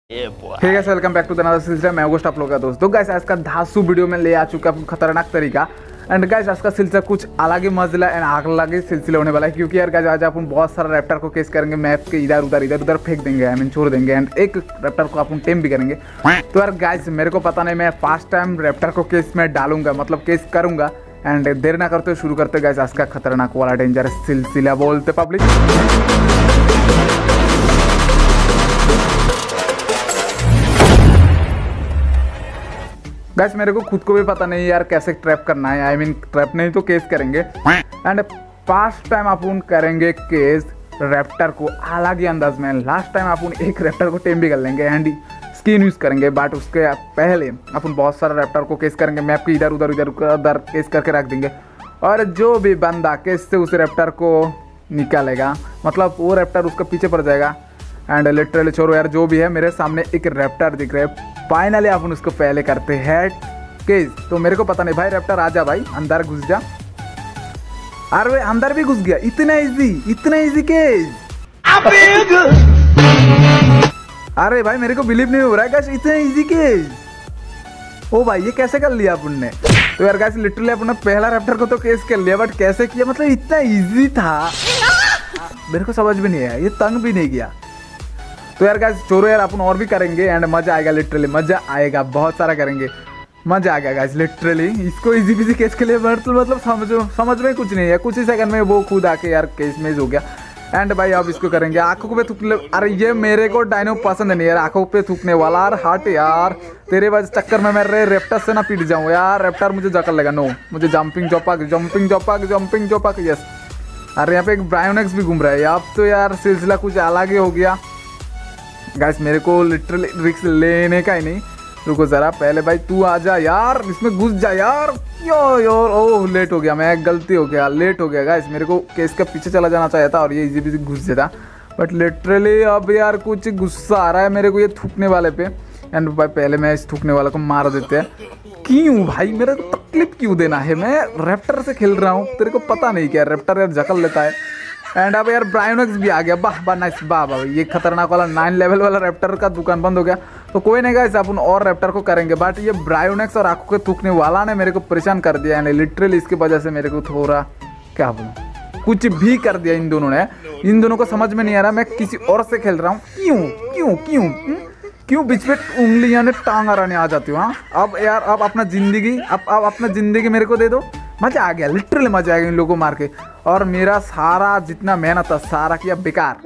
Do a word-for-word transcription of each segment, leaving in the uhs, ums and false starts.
Hey guys, welcome back to the another सिलसिला। मैं अगस्त आप लोग का दोस्त। तो गाइस, आज का धांसू वीडियो में ले आ चुका हूं खतरनाक तरीका। एंड गाइस, आज का सिलसिला कुछ अलग ही मजला एंड अलग ही सिलसिला होने वाला है, क्योंकि यार गाइस आज अपन बहुत सारा रैप्टर को केस करेंगे। मैप के इधर उधर इधर उधर फेंक देंगे, आई मीन छोड़ देंगे। एंड एक रैप्टर को अपन टेम भी करेंगे। तो यार गाइस, मेरे को पता नहीं, मैं फर्स्ट टाइम रैप्टर को केस में डालूंगा, मतलब केस करूंगा। एंड देर ना करते शुरू करते गाइस आज का खतरनाक वाला डेंजरस सिलसिला। बोलते पब्लिक गाइस, मेरे को खुद को भी पता नहीं यार कैसे ट्रैप करना है। आई मीन ट्रैप नहीं तो केस करेंगे। एंड फर्स्ट टाइम अपन करेंगे केस रैप्टर को अलग ही अंदाज में। लास्ट टाइम अपन एक रैप्टर को टेम भी कर लेंगे एंड स्किन यूज करेंगे, बट उसके पहले अपन बहुत सारा रैप्टर को केस करेंगे। मैप के इधर उधर इधर उधर केस करके रख देंगे। और जो भी बंदा केस से उस रैप्टर को निकालेगा, मतलब वो रैप्टर उसका पीछे पड़ जाएगा। एंड लिटरली छोड़ो यार, जो भी है मेरे सामने एक रैप्टर दिख रहा है। फाइनली अपन उसको पहले करते हैं केस। तो मेरे को पता नहीं भाई, रैप्टर आजा भाई, अंदर घुस जा। अरे वे अंदर भी घुस गया। इतना इजी, इतना इजी केस। अरे भाई, मेरे को बिलीव नहीं हो रहा है गाइस, इतना इजी केस। ओ भाई, ये कैसे कर लिया अपन ने? तो यार गाइस, लिटरली अपन ने पहला रैप्टर को तो केस कर लिया, बट कैसे किया, मतलब इतना इजी था मेरे को समझ में नहीं आया। ये तंग भी नहीं किया। तो यार गाइस छोड़ो यार, अपन और भी करेंगे एंड मजा आएगा। लिटरली मजा आएगा, बहुत सारा करेंगे, मजा आ गया गाइस। लिटरली इसको इजी बिजी केस के लिए मतलब मतलब समझो समझ में कुछ नहीं है। कुछ ही सेकंड में वो खुद आके यार केस में हो गया। एंड भाई अब इसको करेंगे आंखों पे थूकने। अरे ये मेरे को डायनो पसंद नहीं यार, आंखों पे थूकने वाला। यार हट यार, तेरे वजह चक्कर में मैं रैप्टर से ना पीट जाऊँ यार। रैप्टर मुझे जकड़ लेगा। नो, मुझे जंपिंग जोपाक जंपिंग जोपाक जंपिंग जोपाक यस। अरे यहाँ पे एक ब्रायोनेक्स भी घूम रहा है। अब तो यार सिलसिला कुछ अलग ही हो गया गाइस। मेरे को लिटरली रिस्क लेने का ही नहीं। रुको जरा, पहले भाई तू आ जा यार, इसमें घुस जा यार। यो यार, ओह लेट हो गया, मैं गलती हो गया, लेट हो गया गाइस। मेरे को केस के पीछे चला जाना चाहिए था और ये इजी बिजी घुस जाता। बट लिटरली अब यार कुछ गुस्सा आ रहा है मेरे को ये थूकने वाले पे। एंड भाई पहले मैं इस थूकने वाले को मार देते हैं। क्यों भाई, मेरे को तकलीफ क्यों देना है? मैं रैप्टर से खेल रहा हूँ, तेरे को पता नहीं क्या रैप्टर यार जकड़ लेता है। एंड अब यार ब्रायोनेक्स भी आ गया। वाह वाह नाइस, वाह वाह। ये खतरनाक वाला नाइन लेवल वाला रैप्टर का दुकान बंद हो गया। तो कोई नहीं गाइस, अपन और रैप्टर को करेंगे। बट ये ब्रायोनेक्स और आंखों के थूकने वाला ने मेरे को परेशान कर दिया। यानी लिटरली इसकी वजह से मेरे को थोड़ा क्या बोलूं, कुछ भी कर दिया इन दोनों ने। इन दोनों को समझ में नहीं आ रहा मैं किसी और से खेल रहा हूँ। क्यों क्यों क्यों क्यों बीच में उंगलियां ने टांग आने आ जाती हूँ। हाँ अब यार, अब अपना जिंदगी अब अब अपना जिंदगी मेरे को दे दो। मजा आ गया, लिटरली मजा आ गया इन लोगों को मार के। और मेरा सारा जितना मेहनत था सारा किया बेकार,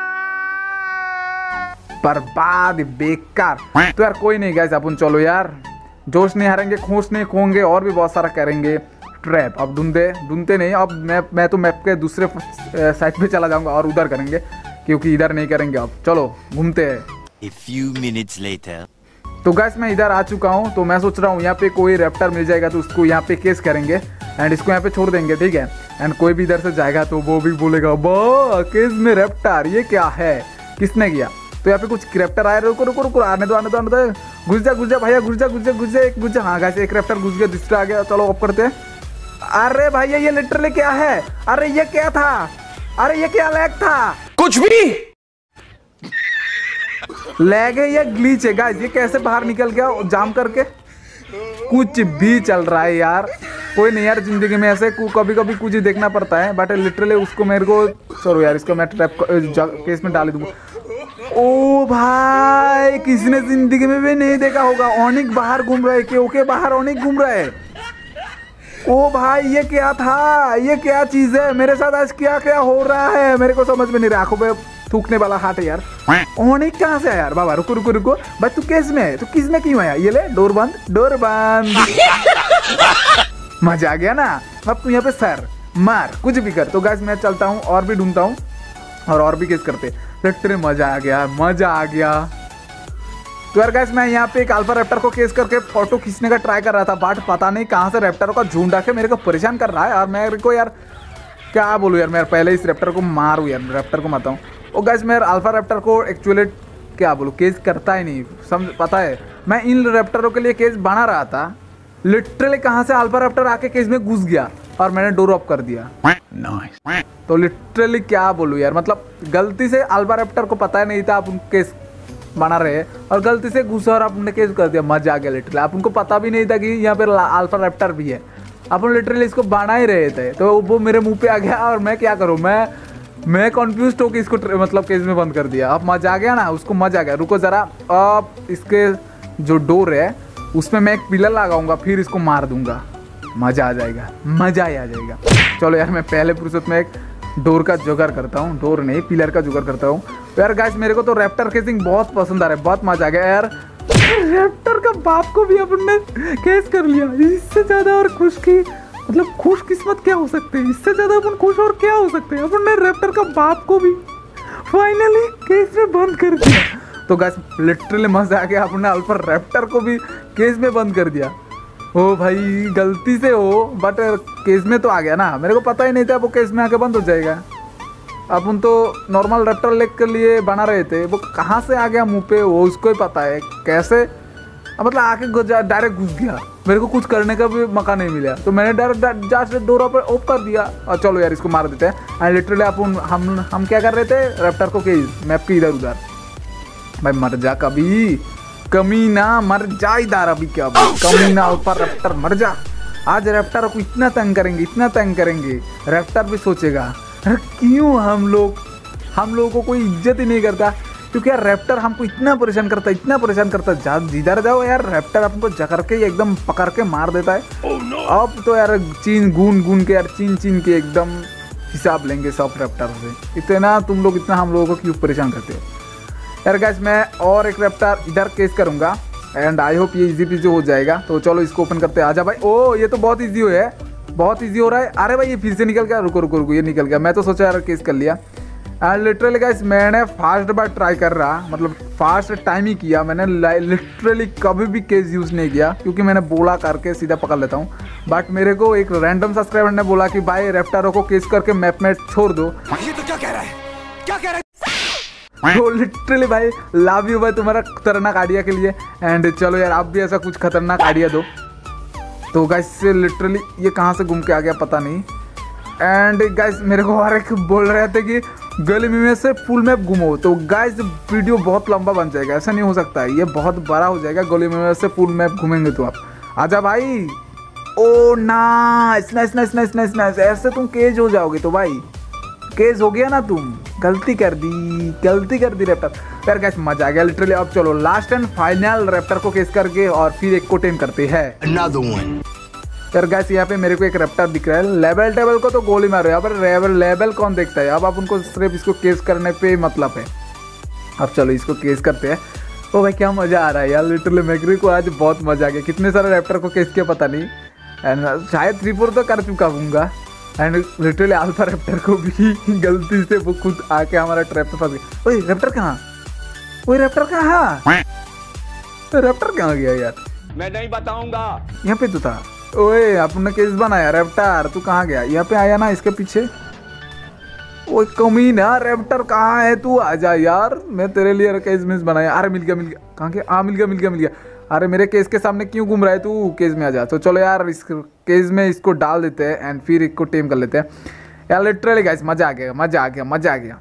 बर्बाद, बेकार। तो यार कोई नहीं गाइस, अपन चलो यार, जोश नहीं हारेंगे, खोस नहीं खोएंगे, और भी बहुत सारा करेंगे ट्रैप। अब ढूंढते ढूंढते नहीं, अब मैं मैं तो मैप के दूसरे साइड पे चला जाऊंगा और उधर करेंगे, क्योंकि इधर नहीं करेंगे। अब चलो घूमते हैं। A few minutes later. तो गाइस मैं इधर आ चुका हूँ। तो मैं सोच रहा हूँ यहाँ पे कोई रैप्टर मिल जाएगा तो उसको यहाँ पे केस करेंगे एंड इसको यहाँ पे छोड़ देंगे, ठीक है। एंड कोई भी इधर से जाएगा तो वो भी बोलेगा वाह केस में रैप्टर, ये क्या है, किसने किया? तो यहाँ पे कुछ रैप्टर आए। रुको रुको रुको, आने दो आने दो आने दो। घुस जा घुस जा भैया, घुस जा घुस जा घुस जा एक घुस जा। हाँ गाइस, एक रैप्टर घुस गया, दूसरा आ गया। चलो ऑफ करते हैं। अरे भैया ये लिटरली क्या है? अरे ये क्या था? अरे ये क्या लैग था? कुछ भी लैग है या ग्लिच है गाइस? ये कैसे बाहर निकल गया जाम करके? कुछ भी चल रहा है यार। कोई नहीं यार, जिंदगी में ऐसे कभी कभी कुछ ही देखना पड़ता है। बट लिटरली उसको मेरे को चलो यार, इसको मैं ट्रैप केस में डाल दूंगा। ओ भाई, किसी ने जिंदगी में भी नहीं देखा होगा, ओनिक बाहर घूम रहा है। के ओके बाहर ओनिक घूम रहा है। ओ भाई ये क्या था? ये क्या चीज है? मेरे साथ आज क्या क्या हो रहा है मेरे को समझ में नहीं रहा। आंखों पे थूकने वाला हाथ है यार। ओनिक कहाँ से आया यार? बाबा रुको रुको रुको भाई, तू केस में है तो किस में क्यों आया? ये ले, डोर बंद डोर बंद। मजा आ गया ना? अब तू यहाँ पे सर मार, कुछ भी कर। तो गाइस मैं चलता हूँ और भी ढूंढता हूँ और और भी केस करते। लिटरली मजा आ गया, मजा आ गया। तो यार गाइस मैं यहाँ पे एक अल्फा रैप्टर को केस करके फोटो खींचने का ट्राई कर रहा था, बट पता नहीं कहाँ से रैप्टरों का झुंड आके मेरे को परेशान कर रहा है। और मेरे को यार क्या बोलूँ यार, मैं पहले इस रैप्टर को मारूँ यार, रैप्टर को मारता हूँ। और गाइस मैं अल्फा रैप्टर को एक्चुअली क्या बोलूँ, केस करता ही नहीं, समझ पता है। मैं इन रैप्टरों के लिए केस बना रहा था, लिटरली कहाँ से अल्फा रैप्टर आके केस में घुस गया और मैंने डोर ऑफ कर दिया। nice. तो लिटरली क्या बोलूँ यार, मतलब गलती से अल्फा रैप्टर को पता ही नहीं था आप केस बना रहे और गलती से घुसा और आपने केस कर दिया। मजा आ गया लिटरली। आप उनको पता भी नहीं था कि यहाँ पे अल्फा रैप्टर भी है। अपन लिटरली इसको बना ही रहे थे तो वो मेरे मुंह पे आ गया और मैं क्या करूँ, मैं मैं कन्फ्यूज होकर इसको मतलब केस में बंद कर दिया। अब मजा आ गया ना, उसको मजा आ गया। रुको ज़रा, अब इसके जो डोर है उसमें मैं एक पिलर लगाऊंगा, फिर इसको मार दूंगा। मज़ा आ जाएगा, मज़ा ही आ जाएगा। चलो यार, मैं पहले फुर्सत में एक डोर का जुगाड़ करता हूँ, डोर नहीं पिलर का जुगाड़ करता हूँ। तो यार गाइस, मेरे को तो रैप्टर केसिंग बहुत पसंद आ रहा है, बहुत मजा आ गया यार। रैप्टर का बाप को भी अपन ने केस कर लिया। इससे ज़्यादा और खुश की मतलब खुश किस्मत क्या हो सकते हैं, इससे ज़्यादा अपन खुश और क्या हो सकते हैं। अपन ने रैप्टर का बाप को भी फाइनली केस में बंद कर दिया। तो गाइस लिटरली मजा आ गया, अपने अल्फा रैप्टर को भी केस में बंद कर दिया। ओ भाई गलती से हो, बट केस में तो आ गया ना, मेरे को पता ही नहीं था वो केस में आके बंद हो जाएगा। अपन तो नॉर्मल रैप्टर लेग के लिए बना रहे थे, वो कहाँ से आ गया मुंह पे वो उसको ही पता है कैसे, मतलब आके डायरेक्ट घुस गया। मेरे को कुछ करने का भी मौका नहीं मिला, तो मैंने डायरेक्ट जस्ट डोर पर ऑफ कर दिया। और चलो यार इसको मार देते हैं। एंड लिटरली अपन हम हम क्या कर रहे थे, रैप्टर को केस मैप की इधर उधर। भाई मर जा कभी, कमीना मर जा इधर अभी, क्या कमीना ऊपर रैप्टर मर जा। आज रैप्टर को इतना तंग करेंगे, इतना तंग करेंगे, रैप्टर भी सोचेगा क्यों हम लोग हम लोगों को कोई इज्जत ही नहीं करता, क्योंकि यार रैप्टर हमको इतना परेशान करता है, इतना परेशान करता है। जा जिधर जाओ यार रैप्टर हमको जकड़ के एकदम पकड़ के मार देता है। oh, no. अब तो यार चीन गून गून के यार चीन चीन के एकदम हिसाब लेंगे सब रैप्टर से। इतना तुम लोग इतना हम लोगों को क्यों परेशान करते हो यार। गाइस मैं और एक रैप्टर इधर केस करूंगा एंड आई होप ये इजी पीजी हो जाएगा। तो चलो इसको ओपन करते हैं। आजा भाई। ओ ये तो बहुत इजी हो है, बहुत इजी हो रहा है। अरे भाई ये फिर से निकल गया, रुको रुको रुको, ये निकल गया। मैं तो सोचा यार केस कर लिया। एंड लिटरली गाइस मैंने फास्ट बार ट्राई कर रहा, मतलब फास्ट टाइम ही किया मैंने। लिटरली कभी भी केस यूज़ नहीं किया, क्योंकि मैंने बोला करके सीधा पकड़ लेता हूँ। बट मेरे को एक रैंडम सब्सक्राइबर ने बोला कि भाई रैप्टरों को केस करके मैप में छोड़ दो। ये तो क्या कह रहा है, क्या कह रहा है? तो लिटरली भाई लव यू भाई तुम्हारा खतरनाक आइडिया के लिए। एंड चलो यार आप भी ऐसा कुछ खतरनाक आइडिया दो। तो गाइस लिटरली ये कहाँ से घूम के आ गया पता नहीं। एंड गाइस मेरे को और एक बोल रहे थे कि गली में से फुल मैप घूमो। तो गाइस वीडियो बहुत लंबा बन जाएगा, ऐसा नहीं हो सकता है, ये बहुत बड़ा हो जाएगा। गली में से फुल मैप घूमेंगे तो आप। आजा भाई। Oh nice nice nice nice nice nice, ऐसे तुम केज हो जाओगे तो भाई केस हो गया ना, तुम गलती कर दी, गलती कर दी रैप्टर। यार गाइस मजा आ गया लिटरली। अब चलो लास्ट एंड फाइनल रैप्टर को केस करके और फिर एक को टेम करते हैं। Another one. यार गाइस यहाँ पे मेरे को एक रैप्टर दिख रहा है। लेवल टेबल को तो गोली मारो, यहाँ पर लेवल लेवल कौन देखता है। अब आप उनको सिर्फ इसको केस करने पे मतलब है। अब चलो इसको केस करते हैं। ओ भाई क्या मजा आ रहा है यार लिटरली, मैग्री को आज बहुत मजा आ गया। कितने सारे रैप्टर को केस किया पता नहीं, एंड शायद थ्री फोर तो कर चुका हूँगा। एंड लिटरली अल्फा रैप्टर को भी गलती से वो खुद आके हमारा ट्रैप में फंस गया। ओए रैप्टर कहाँ, ओए रैप्टर कहाँ, तो रैप्टर कहाँ गया यार, मैं नहीं बताऊंगा। यहाँ पे तो था। ओए आपने केस बनाया रैप्टर, तू कहाँ गया, यहाँ पे आया ना इसके पीछे। ओए कमीना रैप्टर कहाँ है तू, आजा यार, मैं तेरे लिए केस मिस बनाया। अरे मिल गया मिल गया, कहाँ गया, हाँ मिल गया मिल गया मिल गया। अरे मेरे केस के सामने क्यों घूम रहा है तू, केस में आ जा। तो चलो यार इस केस में इसको डाल देते हैं एंड फिर इसको टेम कर लेते हैं यार। लिटरली गाइस मजा आ गया, मजा आ गया, मजा आ गया।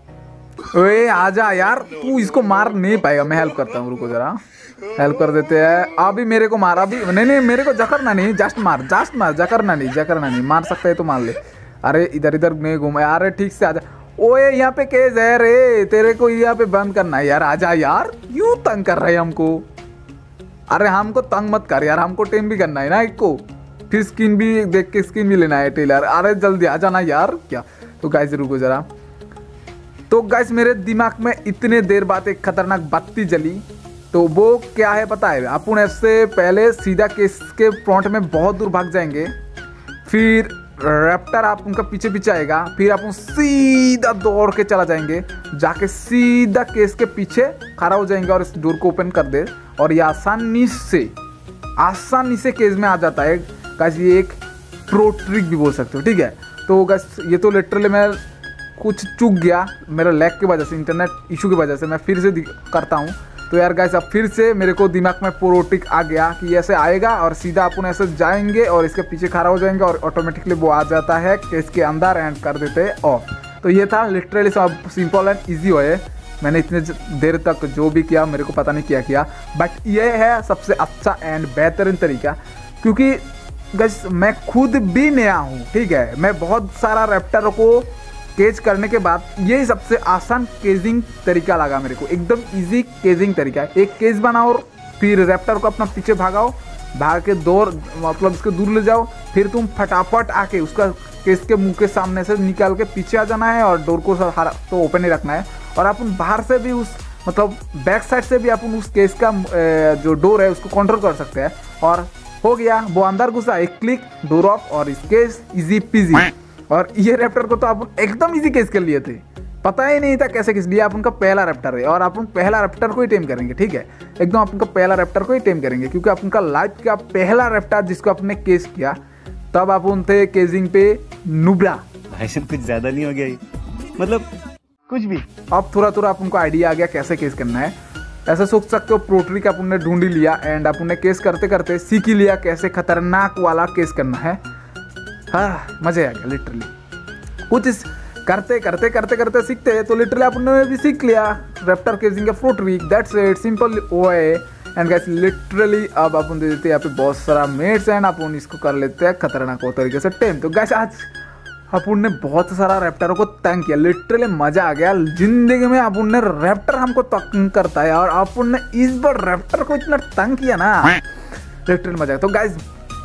ओए आजा यार, तू इसको मार नहीं पाएगा, मैं हेल्प करता हूँ, रुको जरा हेल्प कर देते हैं। अभी मेरे को मार, अभी नहीं नहीं मेरे को जकड़ना नहीं, जस्ट मार जस्ट मार, जकड़ना नहीं जकड़ना नहीं, मार सकता है तो मार ले। अरे इधर इधर नहीं घूमा, अरे ठीक से आजा। ओए यहाँ पे केस है रे, तेरे को यहाँ पे बंद करना है यार, आजा यार, क्यों तंग कर रहे हैं हमको। अरे हमको तंग मत कर यार, हमको टेम भी करना है ना एक को, फिर स्किन भी देख के स्किन भी लेना है टेलर। अरे जल्दी आ जाना यार क्या। तो गाइस रुको जरा। तो गाइस मेरे दिमाग में इतने देर बाद एक खतरनाक बत्ती जली। तो वो क्या है पता है, अपन ऐसे पहले सीधा केस के फ्रंट में बहुत दूर भाग जाएंगे, फिर रैप्टर आप उनका पीछे पीछे आएगा, फिर अपन सीधा दौड़ के चला जाएंगे, जाके सीधा केस के पीछे खड़ा हो जाएंगे और इस डोर को ओपन कर दे, और ये आसानी से आसानी से केस में आ जाता है। गाइस ये एक प्रो ट्रिक भी बोल सकते हो, ठीक है। तो गाइस ये तो लिटरली मैं कुछ चूक गया, मेरा लैग की वजह से, इंटरनेट इशू की वजह से मैं फिर से करता हूँ। तो यार गाइस अब फिर से मेरे को दिमाग में प्रो ट्रिक आ गया कि ऐसे आएगा और सीधा अपन ऐसे जाएंगे और इसके पीछे खड़ा हो जाएंगे और ऑटोमेटिकली वो आ जाता है केस के अंदर एंड कर देते हैं ऑफ। तो ये था लिटरली सब सिंपल एंड ईजी है। मैंने इतने देर तक जो भी किया मेरे को पता नहीं क्या किया, बट ये है सबसे अच्छा एंड बेहतरीन तरीका, क्योंकि गाइस मैं खुद भी नया हूँ, ठीक है। मैं बहुत सारा रैप्टर को केज करने के बाद यही सबसे आसान केजिंग तरीका लगा मेरे को, एकदम इजी केजिंग तरीका। एक केज बनाओ और फिर रैप्टर को अपना पीछे भागाओ, भाग के दूर मतलब इसको दूर ले जाओ, फिर तुम फटाफट आके उसका केस के मुंह के सामने से निकाल के पीछे आ जाना है और डोर को तो ओपन ही रखना है। और अपन बाहर से भी उस मतलब बैक साइड से भी अपन उस केस का जो डोर है उसको कंट्रोल कर सकते हैं। और हो गया, वो अंदर घुसा, एक क्लिक, डोर ऑफ और इस केस इजी पीजी। और ये रैप्टर को तो अपन एकदम इजी केस कर लिए थे, पता ही नहीं था कैसे किस लिए। आप उनका पहला रैप्टर है और अपन पहला रैप्टर को ही टेम करेंगे, ठीक है। एकदम अपन का पहला रैप्टर को ही टेम करेंगे, क्योंकि अपन का लाइफ का पहला रैप्टर जिसको अपने केस किया, तब अपन थे केजिंग पे नुब्रा। भाई साहब कुछ ज्यादा नहीं हो गया ये, मतलब कुछ भी। अब थोड़ा थोड़ा अपन को आइडिया आ गया कैसे केस करना है। ऐसा सोच सकते हो प्रोट्री का अपन ने ढूंढ ही लिया एंड अपन ने केस करते करते सीख ही लिया कैसे खतरनाक वाला केस करना है। हाँ, मजे आ गया लिटरली। कुछ इस करते करते करते करते सीखते हैं तो लिटरली अपन ने भी सीख लिया रैप्टर केजिंग का fruit trick. That's it, simple way. And guys literally अब अपन दे देते हैं यहाँ पे बहुत सारा मेट्स एंड अपन इसको कर लेते हैं खतरनाक तरीके से टेम। तो गाइस आज अपन ने बहुत सारा रैप्टरों को तंग किया, लिटरली मजा आ गया। जिंदगी में अपन ने रैप्टर हमको तंग करता है और अपन ने इस बार रैप्टर को इतना तंग किया ना, लिटरली मजा आया। तो गाइस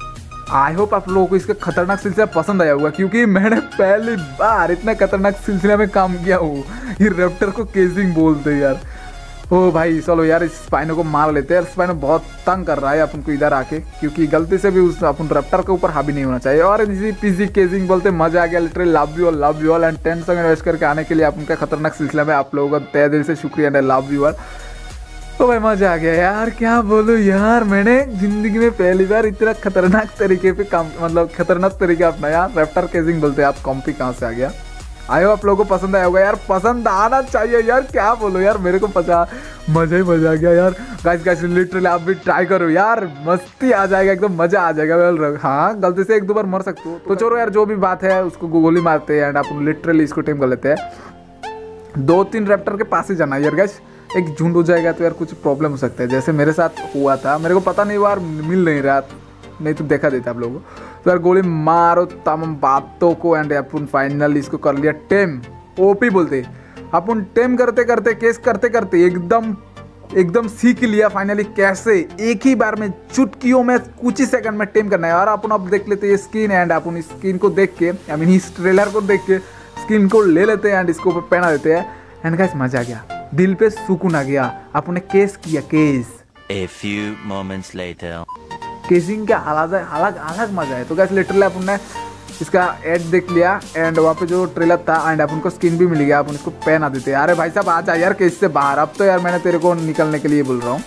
आई होप आप लोगों को इसका खतरनाक सिलसिला पसंद आया होगा, क्योंकि मैंने पहली बार इतना खतरनाक सिलसिले में काम किया हूँ। ये रैप्टर को केजिंग बोलते हैं यार। ओ भाई चलो यार इस स्पाइनो को मार लेते हैं। स्पाइनो बहुत तंग कर रहा है अपन को इधर आके, क्योंकि गलती से भी उस अपन रैप्टर के ऊपर हावी नहीं होना चाहिए। और इसी पीजी केजिंग बोलते मजा आ गया literally. Love you all, love you all and ten second waste करके आने के लिए अपन का खतरनाक सिलसिला में आप लोगों का तहे दिल से शुक्रिया एंड लव यू ऑल। तो भाई मजा आ गया यार, क्या बोलूं यार, मैंने जिंदगी में पहली बार इतना खतरनाक तरीके पे काम मतलब खतरनाक तरीके अपनाया। रैप्टर केजिंग बोलते हैं। आप कॉम्पी कहाँ से आ गया? आयो आप लोगों को पसंद आया होगा यार, पसंद आना चाहिए यार, क्या बोलो यार, मेरे को पता मजा ही मजा आ गया यार। गाइस गाइस लिटरली आप भी ट्राई करो यार, मस्ती आ जाएगा, एकदम मजा आ जाएगा। हाँ गलती से एक दो बार मर सकते हो तो चलो यार, जो भी बात है उसको गोली मारते हैं एंड आप लिटरली इसको टेम कर लेते हैं। दो तीन रैप्टर के पास ही जाना यार गाइस, एक झुंड हो जाएगा तो यार कुछ प्रॉब्लम हो सकता है, जैसे मेरे साथ हुआ था। मेरे को पता नहीं यार मिल नहीं रहा, नहीं तो देखा देता आप लोगों को। तो यार गोली मारो तमाम बातों को एंड अपन फाइनली इसको कर लिया टेम। ओपी बोलते अपन टेम करते करते केस करते करते एकदम एकदम सीख लिया फाइनली कैसे एक ही बार में चुटकियों में कुछ ही सेकंड में टेम करना है। और अपन अब देख लेते हैं स्किन एंड अपन इस स्किन को देख के आई मीन इस ट्रेलर को देख के स्किन को ले लेते हैं एंड इसको ऊपर पहना देते हैं। एंड गाइस मजा आ गया, दिल पे सुकून आ गया, अपने केस किया case. A few moments later. Casing का अलग अलग अलग मजा है। तो गाइस लिटरली अपन ने इसका एड देख लिया एंड वहाँ पे जो ट्रेलर था एंड अपन को स्किन भी मिल गया, अपन इसको पहना देते हैं। अरे भाई साहब आ जा यार केस से बाहर, अब तो यार मैंने तेरे को निकलने के लिए बोल रहा हूँ,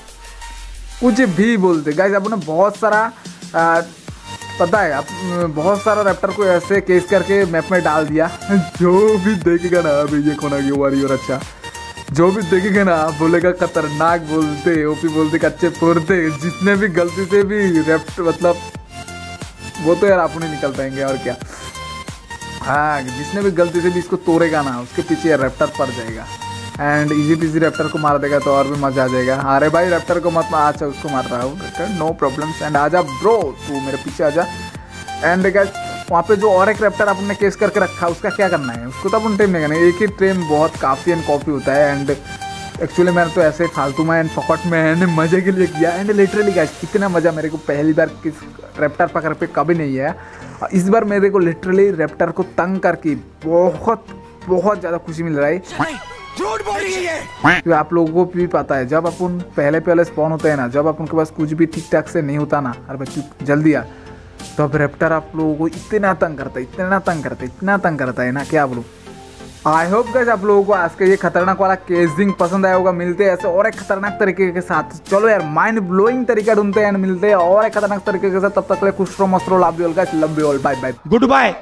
कुछ भी बोलते। गाइस अपन ने बहुत सारा आ, पता है आप बहुत सारा रैप्टर को ऐसे केस करके मैप में डाल दिया। जो भी देखेगा ना अभी ये कोना की वॉरियर, अच्छा जो भी देखेगा ना बोलेगा खतरनाक बोलते, ओपी बोलते, कच्चे फोड़ते। जितने भी गलती से भी रैप्ट मतलब वो तो यार अपन ही निकल पाएंगे और क्या। हाँ जिसने भी गलती से भी इसको तोड़ेगा ना उसके पीछे यार रैप्टर पड़ जाएगा एंड इजी पीजी रैप्टर को मार देगा तो और भी मजा आ जाएगा। अरे भाई रैप्टर को मत मार, अच्छा उसको मार रहा हूँ, नो प्रॉब्लम्स। एंड आजा ब्रो, तू मेरे पीछे आजा। एंड गाइस वहाँ पे जो और एक रैप्टर अपन ने केस करके रखा उसका क्या करना है, उसको तो अपन टेम नहीं करना है। एक ही टेम बहुत काफ़ी एंड कॉपी होता है। एंड एक्चुअली मैंने तो ऐसे फालतू में एंड फकट में एंड मज़े के लिए किया। एंड लिटरली गाइस कितना मज़ा मेरे को पहली बार किस रैप्टर पकड़ पे कभी नहीं है। इस बार मेरे को लिटरली रैप्टर को तंग करके बहुत बहुत ज़्यादा खुशी मिल रहा है। झूठ बोल रही है। तो आप लोगों को भी पता है जब अपन पहले पहले स्पॉन होते हैं ना, जब अपन के पास कुछ भी ठीक ठाक से नहीं होता ना, अरे बच्चों जल्दी आ, तो अब रैप्टर आप लोगों को इतना तंग करता है, इतना तंग करता है, इतना तंग करता है ना, क्या बोलूं। आई होप गाइस आप लोगों को आज का ये खतरनाक वाला केसिंग पसंद आया होगा। मिलते हैं ऐसे और एक खतरनाक तरीके के साथ। चलो यार माइंड ब्लोइंग तरीका ढूंढते हैं एंड मिलते हैं और एक खतरनाक तरीके के साथ। तब तक के लिए खुश रहो, मस्त रहो, love you all guys, love you all, bye bye, good bye.